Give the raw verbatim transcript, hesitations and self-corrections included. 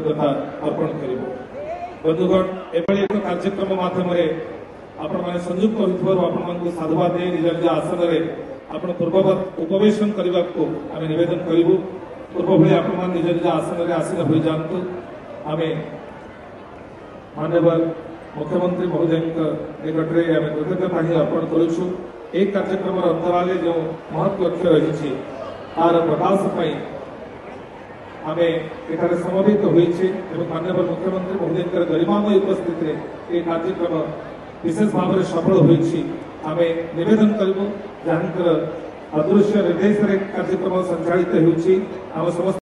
कृतज्ञता अर्पण कर। बंधुगण एभली एक कार्यक्रम माध्यम आपण मैंने संयुक्त होकर साधुवाद दे निज निज आसन में आपण पूर्ववत उपवेशन करने को आम नवेदन करूँ। पूर्व भाई आप निज निज आसन में आसीन हो जातु। आम माननीय मुख्यमंत्री महोदय निकट में आम कृतज्ञता ही अर्पण करुँ। एक कार्यक्रम अंतराले जो महत् लक्ष्य रही तार प्रकाश आम एठारे समवेत होइछे एवं माननीय मुख्यमंत्री महोदय गरिमामय उपस्थित ये कार्यक्रम विशेष भाव में सफल होइछि। आम निवेदन करूँ जहां अदृश्य निर्देश कार्यक्रम संचालित होइछि। आम समस्त